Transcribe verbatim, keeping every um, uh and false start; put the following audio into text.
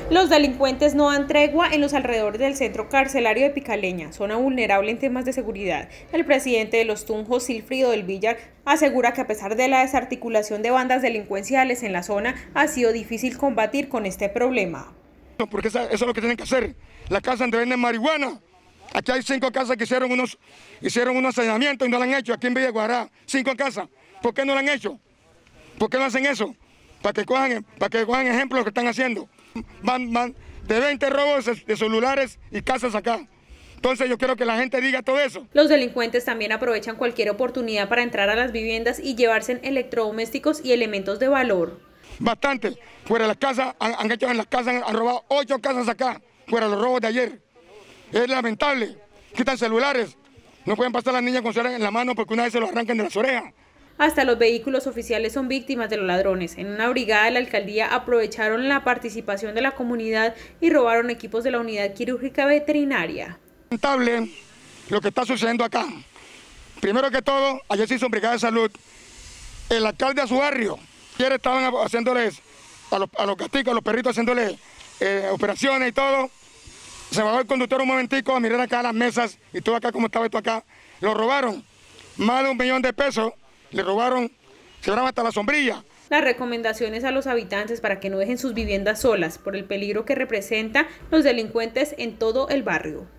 Los delincuentes no dan tregua en los alrededores del centro carcelario de Picaleña, zona vulnerable en temas de seguridad. El presidente de los Tunjos, Silfrido del Villar, asegura que a pesar de la desarticulación de bandas delincuenciales en la zona, ha sido difícil combatir con este problema. Porque eso es lo que tienen que hacer. La casa donde venden marihuana. Aquí hay cinco casas que hicieron unos, hicieron unos saneamientos y no lo han hecho. Aquí en Villa Guará, cinco casas. ¿Por qué no lo han hecho? ¿Por qué no hacen eso? Para que cojan, para que cojan ejemplo de lo que están haciendo. Van, van de veinte robos de celulares y casas acá. Entonces yo quiero que la gente diga todo eso. Los delincuentes también aprovechan cualquier oportunidad para entrar a las viviendas y llevarse electrodomésticos y elementos de valor. Bastante. Fuera de las casas, han, han hecho en las casas, han robado ocho casas acá, fuera de los robos de ayer. Es lamentable. Quitan celulares. No pueden pasar las niñas con celulares en la mano porque una vez se los arrancan de las orejas. Hasta los vehículos oficiales son víctimas de los ladrones. En una brigada de la alcaldía aprovecharon la participación de la comunidad y robaron equipos de la unidad quirúrgica veterinaria. Lamentable lo que está sucediendo acá. Primero que todo, ayer se hizo brigada de salud. El alcalde a su barrio, ayer estaban haciéndoles a los, a los gaticos, a los perritos, haciéndoles eh, operaciones y todo. Se bajó el conductor un momentico a mirar acá las mesas y todo acá como estaba esto acá. Lo robaron más de un millón de pesos. Le robaron, se llevaron hasta la sombrilla. Las recomendaciones a los habitantes para que no dejen sus viviendas solas por el peligro que representan los delincuentes en todo el barrio.